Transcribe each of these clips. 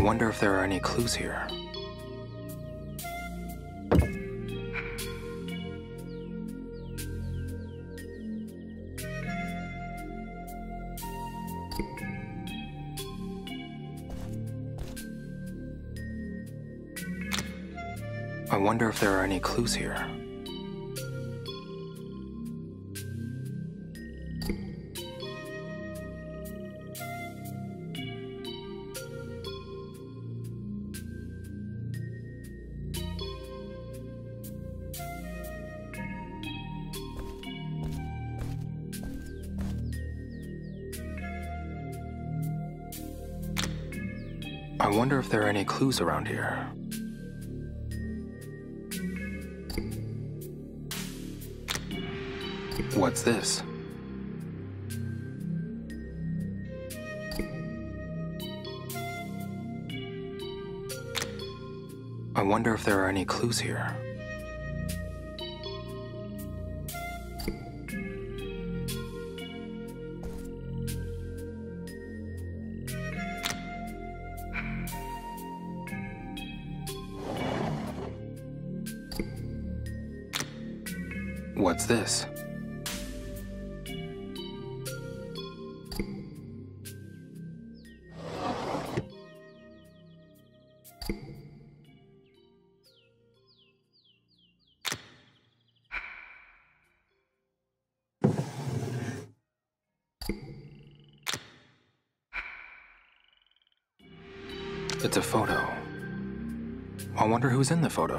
wonder if there are any clues here. I wonder if there are any clues here. I wonder if there are any clues around here. What's this? I wonder if there are any clues here. What's this? It's a photo. I wonder who's in the photo.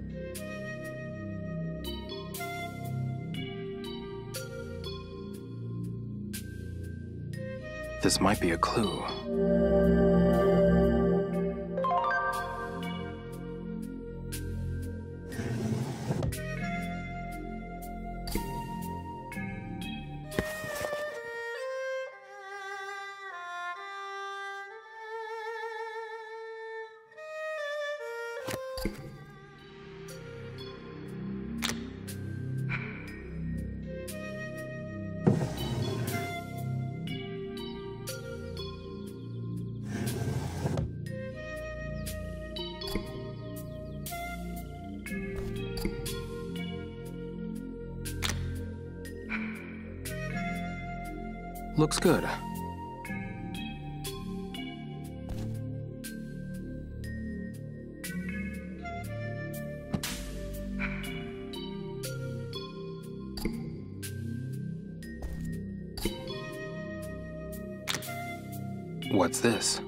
This might be a clue. Looks good. What's this?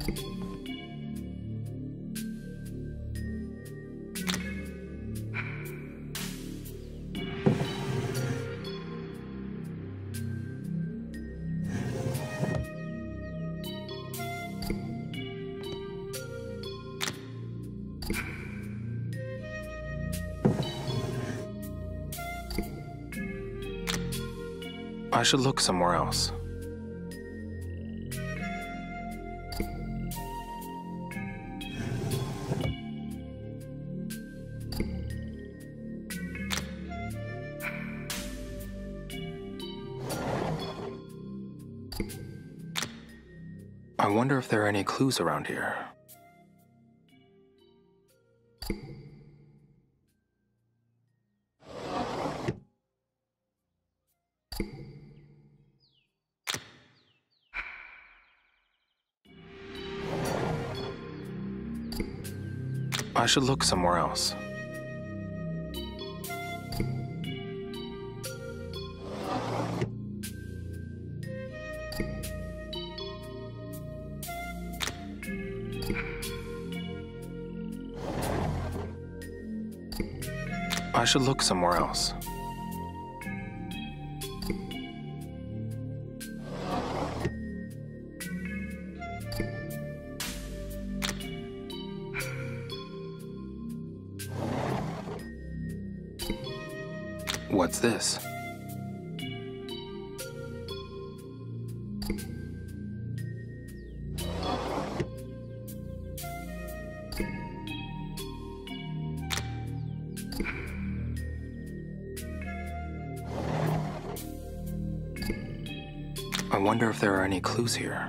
I should look somewhere else. I wonder if there are any clues around here. I should look somewhere else. I should look somewhere else. What's this? I wonder if there are any clues here.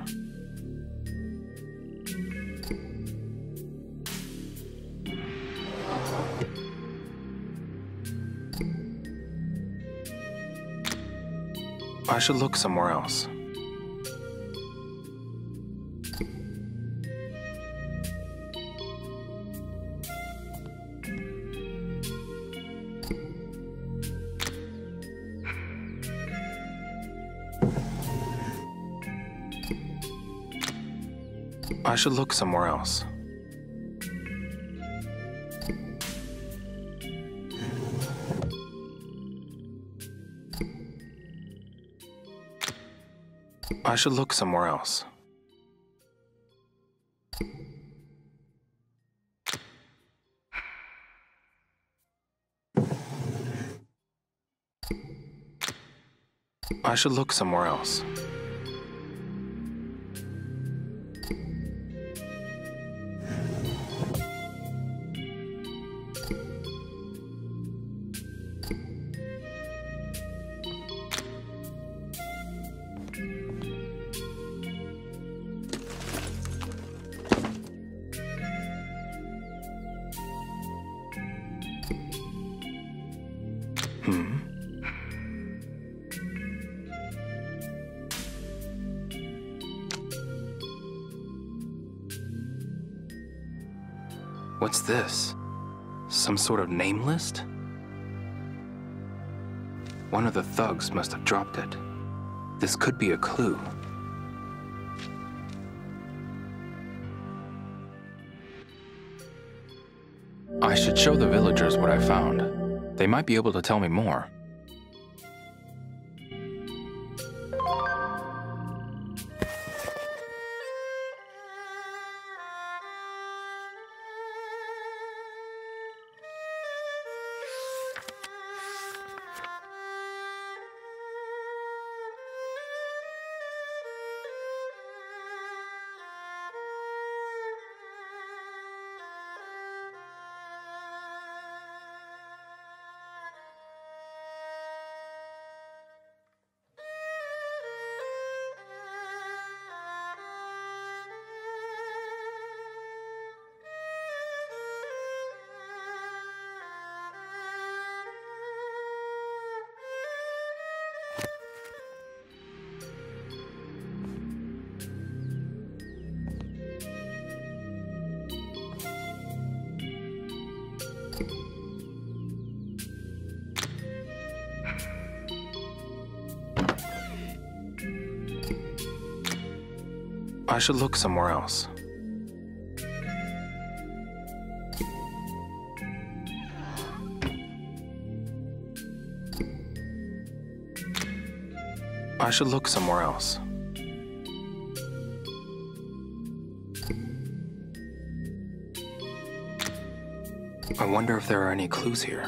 I should look somewhere else. I should look somewhere else. I should look somewhere else. I should look somewhere else. What's this? Some sort of name list? One of the thugs must have dropped it. This could be a clue. I should show the villagers what I found. They might be able to tell me more. I should look somewhere else. I should look somewhere else. I wonder if there are any clues here.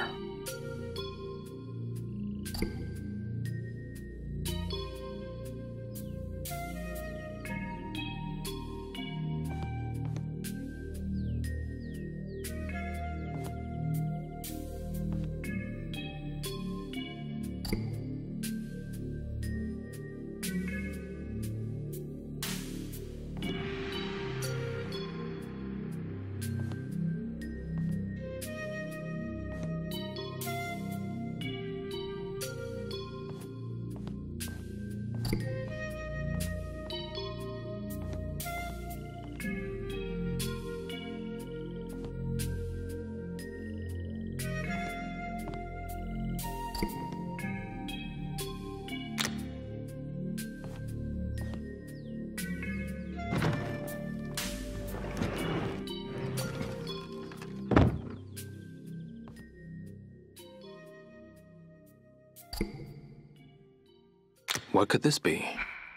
What could this be?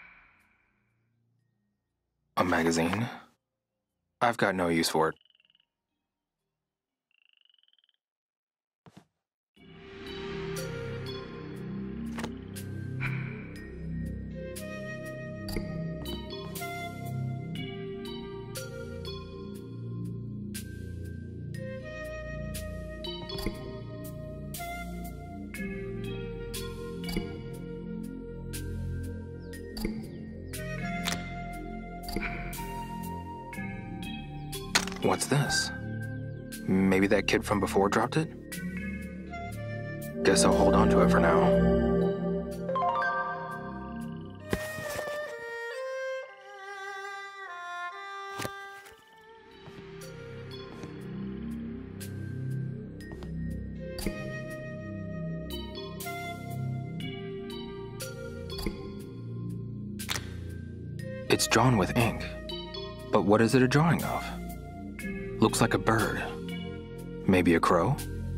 A magazine? I've got no use for it. What's this? Maybe that kid from before dropped it? Guess I'll hold on to it for now. It's drawn with ink. But what is it a drawing of? Looks like a bird. Maybe a crow?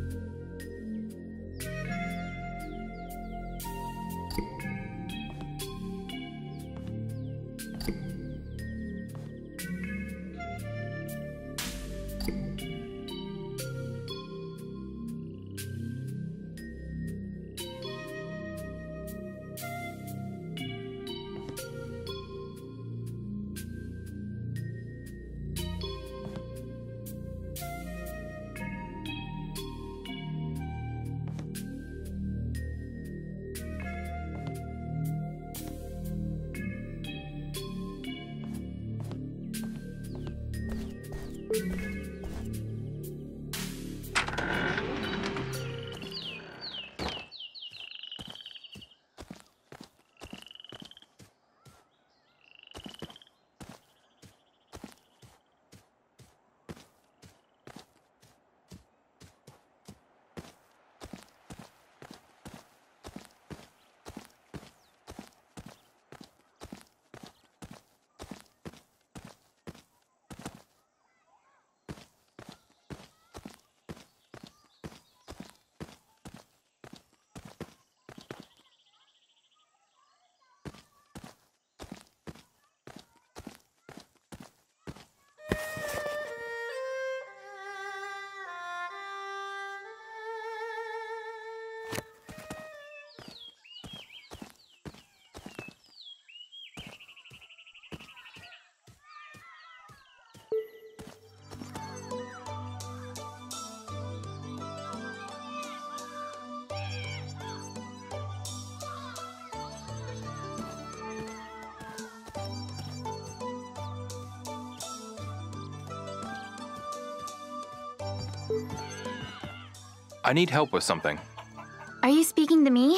I need help with something. Are you speaking to me?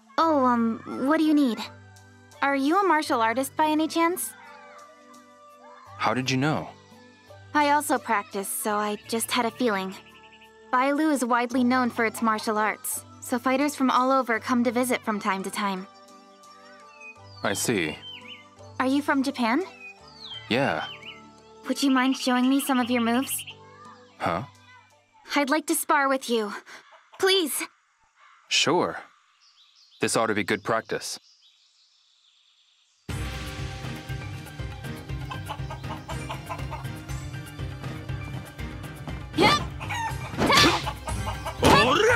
Oh, what do you need? Are you a martial artist by any chance? How did you know? I also practice, so I just had a feeling. Bailu is widely known for its martial arts, so fighters from all over come to visit from time to time. I see. Are you from Japan? Yeah. Would you mind showing me some of your moves? Huh? I'd like to spar with you. Please! Sure. This ought to be good practice.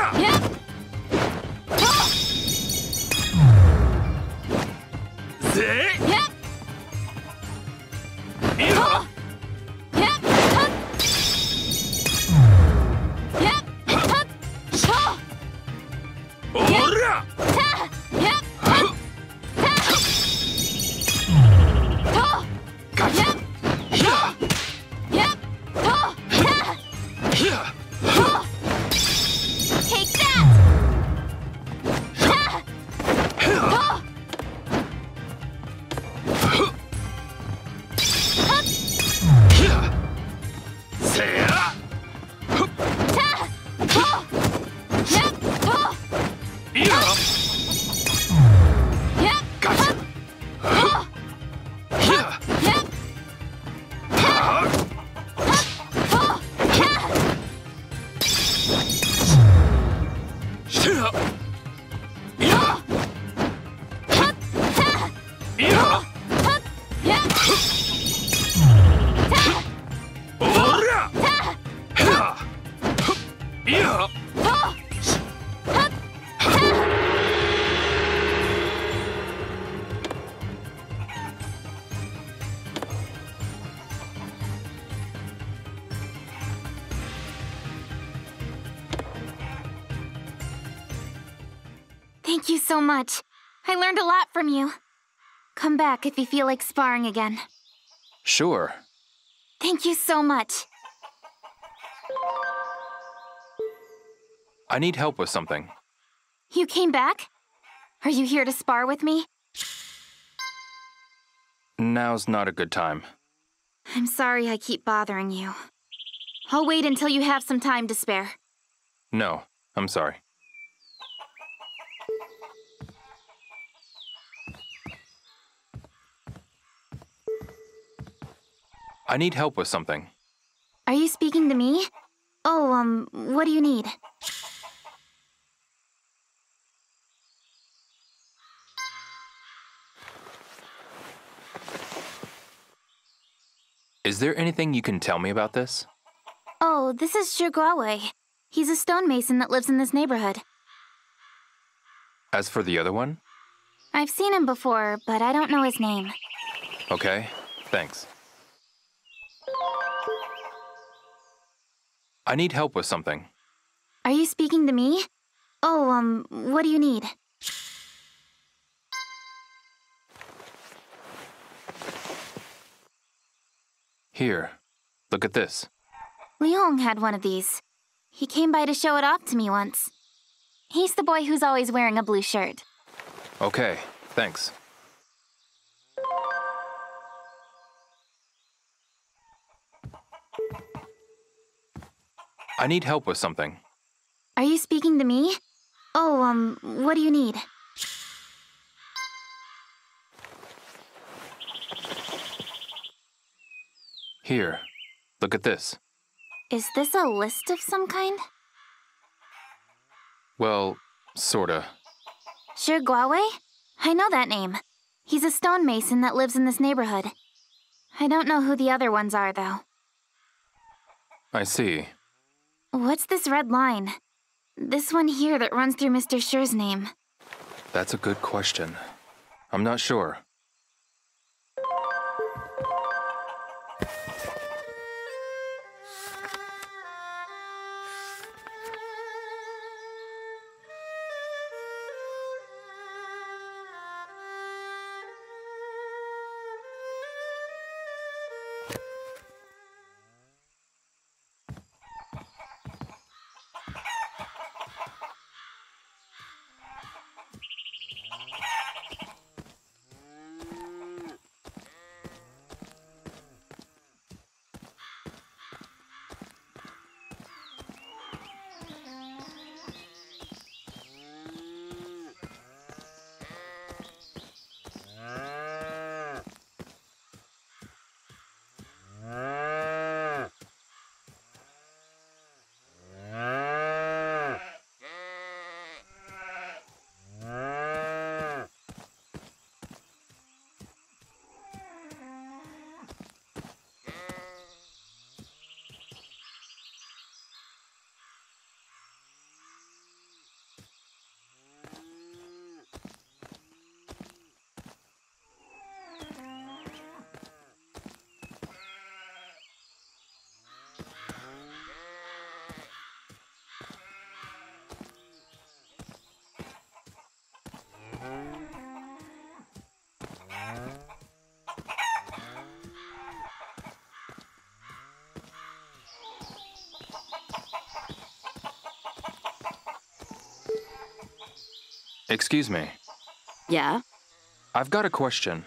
Thank you so much. I learned a lot from you. Come back if you feel like sparring again. Sure. Thank you so much. I need help with something. You came back? Are you here to spar with me? Now's not a good time. I'm sorry I keep bothering you. I'll wait until you have some time to spare. No, I'm sorry. I need help with something. Are you speaking to me? Oh, what do you need? Is there anything you can tell me about this? Oh, this is Shiguawe. He's a stonemason that lives in this neighborhood. As for the other one? I've seen him before, but I don't know his name. Okay, thanks. I need help with something. Are you speaking to me? Oh, what do you need? Here, look at this. Leong had one of these. He came by to show it off to me once. He's the boy who's always wearing a blue shirt. Okay, thanks. I need help with something. Are you speaking to me? Oh, what do you need? Here, look at this. Is this a list of some kind? Well, sorta. Shiguawe? I know that name. He's a stonemason that lives in this neighborhood. I don't know who the other ones are, though. I see. What's this red line? This one here that runs through Mr. Sher's name. That's a good question. I'm not sure. Excuse me. Yeah? I've got a question.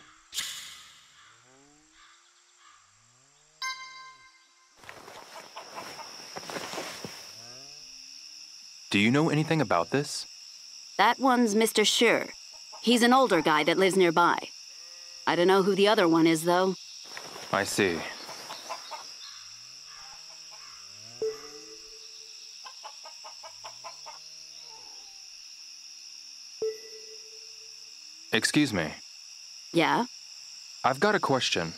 Do you know anything about this? That one's Mr. Sure. He's an older guy that lives nearby. I don't know who the other one is, though. I see. Excuse me. Yeah? I've got a question.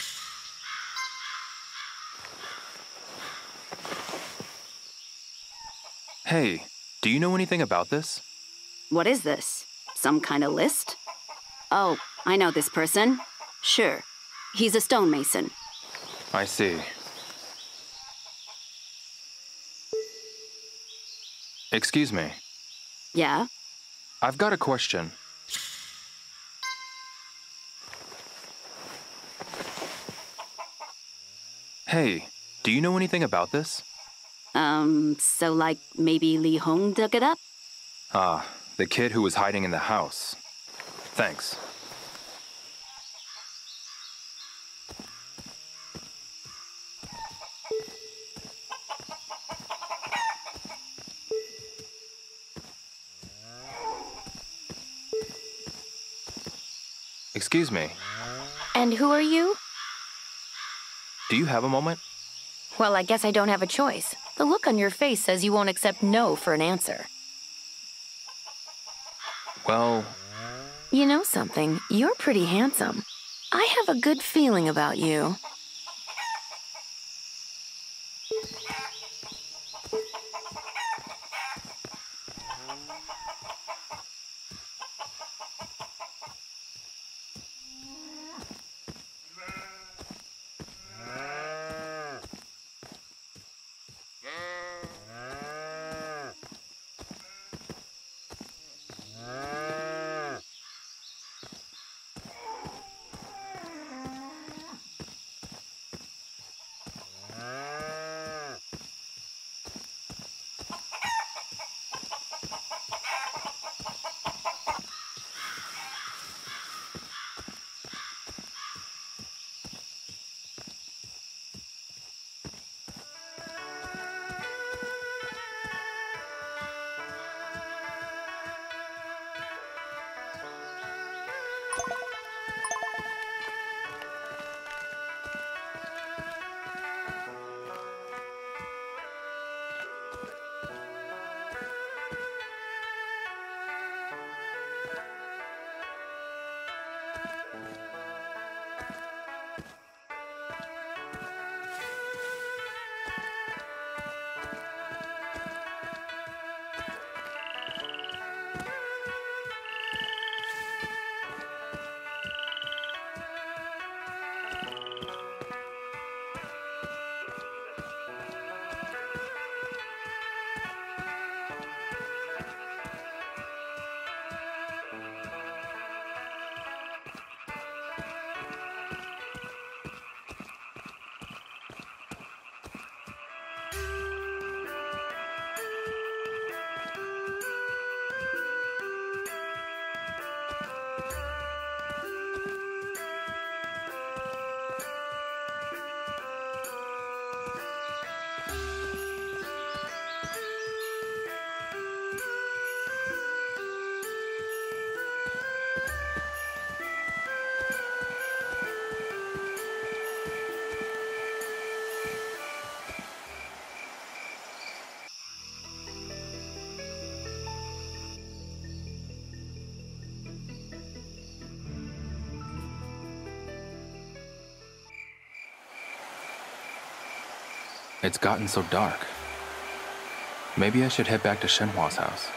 Hey, do you know anything about this? What is this? Some kind of list? Oh, I know this person. Sure. He's a stonemason. I see. Excuse me. Yeah? I've got a question. Hey, do you know anything about this? So like maybe Li Hong dug it up? Ah, the kid who was hiding in the house. Thanks. Excuse me. And who are you? Do you have a moment? Well, I guess I don't have a choice. The look on your face says you won't accept no for an answer. Well, You know something? You're pretty handsome. I have a good feeling about you. it's gotten so dark. Maybe I should head back to Shenhua's house.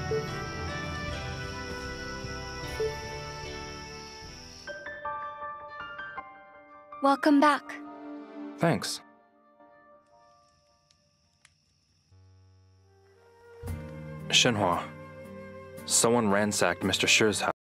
Welcome back. Thanks. Shenhua, someone ransacked Mr. Shi's house.